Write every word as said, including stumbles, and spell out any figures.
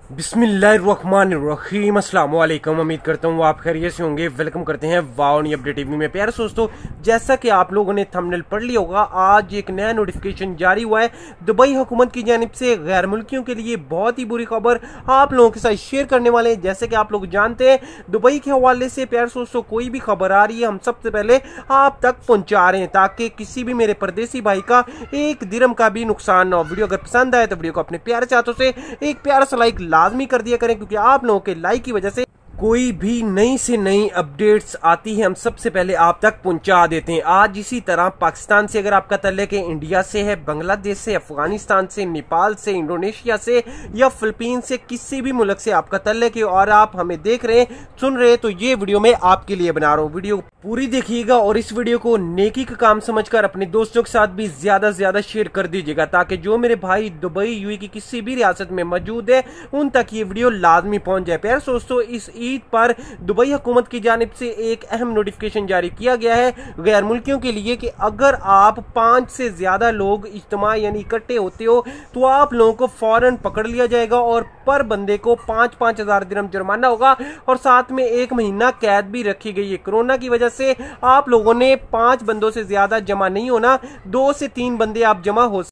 बिस्मिल्लाहिर्रहमानिर्रहीम, अस्सलाम वालेकुम। उम्मीद करता हूँ आप खैरियत से होंगे। वेलकम करते हैं वाओ न्यू अपडेट टीवी में। प्यारे दोस्तों, जैसा कि आप लोगों ने थंबनेल पढ़ लिया होगा, आज एक नया नोटिफिकेशन जारी हुआ है दुबई हुकूमत की जानिब से। गैर मुल्कियों के लिए बहुत ही बुरी खबर आप लोगों के साथ शेयर करने वाले हैं। जैसे कि आप लोग जानते हैं, दुबई के हवाले से प्यारे दोस्तों कोई भी खबर आ रही है, हम सबसे पहले आप तक पहुंचा रहे हैं ताकि किसी भी मेरे परदेसी भाई का एक दिरम का भी नुकसान ना हो। वीडियो अगर पसंद आए तो वीडियो को अपने प्यारे से हाथों से एक प्यारा सा लाइक लाजमी कर दिया करें, क्योंकि आप लोगों के लाइक की वजह से कोई भी नई से नई अपडेट्स आती है हम सबसे पहले आप तक पहुंचा देते हैं। आज इसी तरह पाकिस्तान से अगर आपका तल्लुक है, इंडिया से है, बांग्लादेश से, अफगानिस्तान से, नेपाल से, इंडोनेशिया से या फिलीपीन से, किसी भी मुल्क से आपका तल्लुक है और आप हमें देख रहे हैं, सुन रहे हैं, तो ये वीडियो मैं आपके लिए बना रहा हूँ। वीडियो पूरी देखिएगा और इस वीडियो को नेकी का काम समझकर अपने दोस्तों के साथ भी ज्यादा से ज्यादा शेयर कर दीजिएगा, ताकि जो मेरे भाई दुबई यूएई की किसी भी रियासत में मौजूद है उन तक ये वीडियो लाजमी पहुंच जाए। प्यारे दोस्तों, इस ईद पर दुबई हुकूमत की जानिब से एक अहम नोटिफिकेशन जारी किया गया है गैर मुल्कियों के लिए कि अगर आप पांच से ज्यादा लोग इज्तिमा यानी इकट्ठे होते हो तो आप लोगों को फौरन पकड़ लिया जाएगा और पर बंदे को पांच पांच हजार दिरहम जुर्माना होगा और साथ में एक महीना कैद भी रखी गई है। कोरोना की वजह से आप लोगों ने पांच बंदों से ज्यादा जमा नहीं होना, दो से तीन बंदे आप जमा हो